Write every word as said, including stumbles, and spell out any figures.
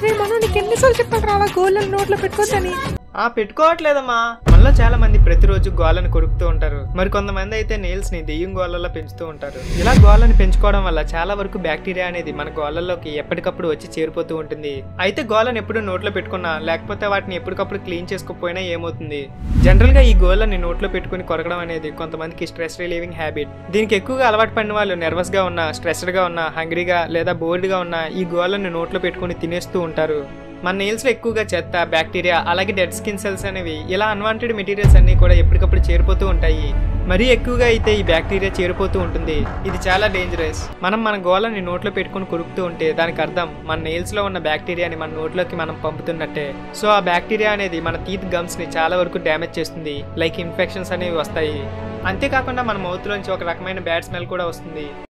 మనం నీకు ఎన్నిసార్లు చెప్పాలి రా గోళ్ళని నోట్లో పెట్టుకోవద్దని. ఆ పెట్టుకోవట్లేదమ్మా. మనలో చాలా మంది ప్రతిరోజు గోళ్ళని కొరుకుతూ ఉంటారు. మరి కొంతమంది అయితే నెయిల్స్ ని దెయ్యం గోళ్ళల్లో పెంచుతూ ఉంటారు. ఇలా గోళ్ళని పెంచుకోవడం వల్ల చాలా వరకు బ్యాక్టీరియా అనేది మన గోళ్ళల్లోకి ఎప్పటికప్పుడు వచ్చి చేరిపోతూ ఉంటుంది. అయితే గోళ్ళని ఎప్పుడు నోట్లో పెట్టుకున్నా లేకపోతే వాటిని ఎప్పటికప్పుడు క్లీన్ చేసుకోకపోయినా ఏమవుతుంది? జనరల్ గా ఈ గోళ్ళని నోట్లో పెట్టుకుని కొరకడం అనేది కొంతమందికి స్ట్రెస్ రిలీవింగ్ హ్యాబిట్. దీనికి ఎక్కువగా అలవాటు పడిన వాళ్ళు నర్వస్ గా ఉన్నా, స్ట్రెస్డ్ గా ఉన్నా, హంగ్రీగా లేదా బోర్డ్ గా ఉన్నా ఈ గోళ్ళని నోట్లో పెట్టుకుని తినేస్తూ ఉంటారు. మన నెయిల్స్ లో ఎక్కువగా చెత్త, బ్యాక్టీరియా, అలాగే డెడ్ స్కిన్ సెల్స్ అనేవి ఇలా అన్వాంటెడ్ మెటీరియల్స్ అన్ని కూడా ఎప్పటికప్పుడు చేరిపోతూ ఉంటాయి. మరీ ఎక్కువగా అయితే ఈ బ్యాక్టీరియా చేరిపోతూ ఉంటుంది. ఇది చాలా డేంజరస్. మనం మన గోళ్ళని నోట్లో పెట్టుకుని కొరుకుతూ ఉంటే దానికి అర్థం మన నెయిల్స్ లో ఉన్న బ్యాక్టీరియాని మన నోట్లోకి మనం పంపుతున్నట్టే. సో ఆ బ్యాక్టీరియా అనేది మన టీత్ గమ్స్ ని చాలా వరకు డ్యామేజ్ చేస్తుంది. లైక్ ఇన్ఫెక్షన్స్ అనేవి వస్తాయి. అంతేకాకుండా మన మౌత్ లోంచి ఒక రకమైన బ్యాడ్ స్మెల్ కూడా వస్తుంది.